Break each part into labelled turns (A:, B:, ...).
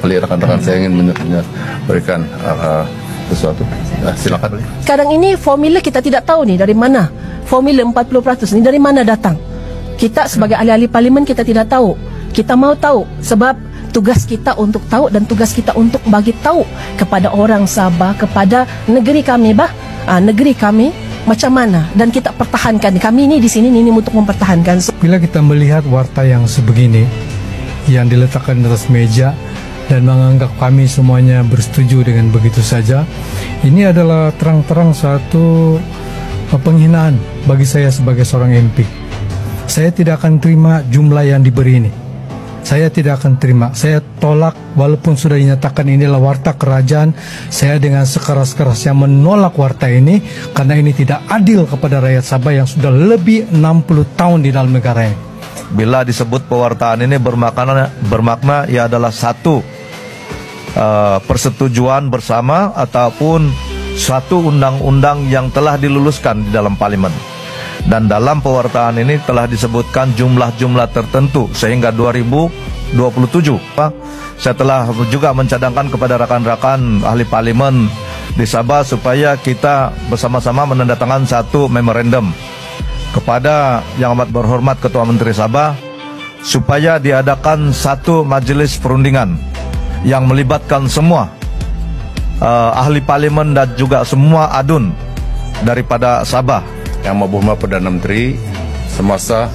A: barangkali rekan-rekan saya ingin memberikan sesuatu. Silakan.
B: Sekarang ini formula kita tidak tahu nih dari mana. Formula 40% ini dari mana datang. Kita sebagai ahli-ahli parlimen kita tidak tahu. Kita mau tahu sebab tugas kita untuk tahu dan tugas kita untuk bagi tahu kepada orang Sabah, kepada negeri kami negeri kami macam mana, dan kita pertahankan. Kami ini di sini ini untuk mempertahankan.
C: Bila kita melihat warta yang sebegini yang diletakkan di atas meja dan menganggap kami semuanya bersetuju dengan begitu saja, ini adalah terang-terang satu penghinaan bagi saya sebagai seorang MP. Saya tidak akan terima jumlah yang diberi ini. Saya tidak akan terima. Saya tolak walaupun sudah dinyatakan inilah warta kerajaan. Saya dengan sekeras-kerasnya menolak warta ini karena ini tidak adil kepada rakyat Sabah yang sudah lebih 60 tahun di dalam negara ini.
D: Bila disebut pewartaan ini bermakna ia adalah satu persetujuan bersama ataupun suatu undang-undang yang telah diluluskan di dalam parlimen. Dan dalam pewartaan ini telah disebutkan jumlah-jumlah tertentu sehingga 2027. Saya telah juga mencadangkan kepada rakan-rakan ahli parlimen di Sabah supaya kita bersama-sama menandatangani satu memorandum kepada Yang Amat Berhormat Ketua Menteri Sabah supaya diadakan satu majelis perundingan yang melibatkan semua ahli parlimen dan juga semua adun daripada Sabah.
A: Yang Berhormat Perdana Menteri semasa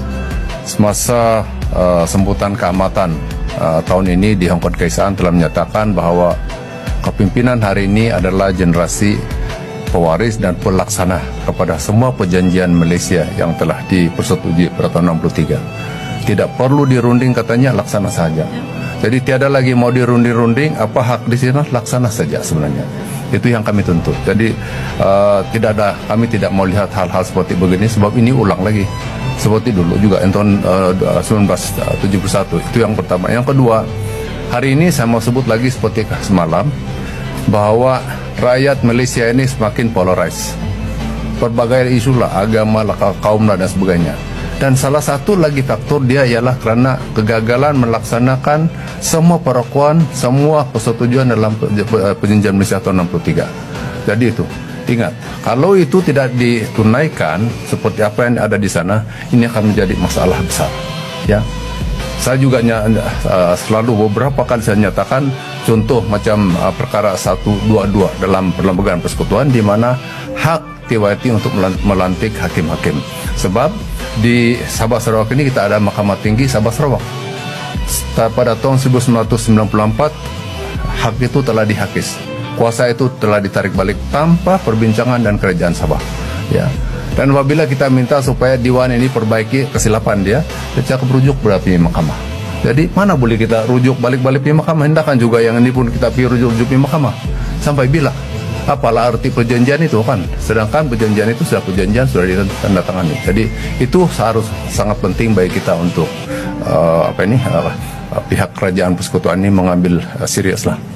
A: sambutan keamatan tahun ini di Hong Kong Keisaan telah menyatakan bahwa kepimpinan hari ini adalah generasi pewaris dan pelaksana kepada semua perjanjian Malaysia yang telah dipersetujui pada tahun 63. Tidak perlu dirunding katanya, laksana saja. Jadi tiada lagi mau dirunding-runding, apa hak di sini, laksana saja sebenarnya. Itu yang kami tuntut. Jadi kami tidak mau lihat hal-hal seperti begini sebab ini ulang lagi seperti dulu juga tahun 1971. Itu yang pertama. Yang kedua, hari ini saya mau sebut lagi seperti semalam bahwa rakyat Malaysia ini semakin polarized. Berbagai isu lah, agama lah, kaum lah dan sebagainya. Dan salah satu lagi faktor dia ialah kerana kegagalan melaksanakan semua perakuan, semua persetujuan dalam perjanjian Malaysia tahun 63. Jadi itu, ingat, kalau itu tidak ditunaikan seperti apa yang ada di sana, ini akan menjadi masalah besar. Ya, saya juga selalu beberapa kali saya nyatakan contoh macam perkara 122 dalam perlembagaan persekutuan di mana hak TYT untuk melantik hakim-hakim. Sebab di Sabah Sarawak ini kita ada Mahkamah Tinggi Sabah Sarawak. Pada tahun 1994 hak itu telah dihakis. Kuasa itu telah ditarik balik tanpa perbincangan dan kerajaan Sabah. Ya. Dan apabila kita minta supaya Dewan ini perbaiki kesilapan dia, kita merujuk berarti mahkamah. Jadi mana boleh kita rujuk balik-balik di mahkamah? Hendakkan juga yang ini pun kita rujuk di mahkamah. Sampai bila? Apalah arti perjanjian itu kan? Sedangkan perjanjian itu sudah ditandatangani. Jadi itu harus sangat penting bagi kita untuk pihak kerajaan persekutuan ini mengambil serius lah.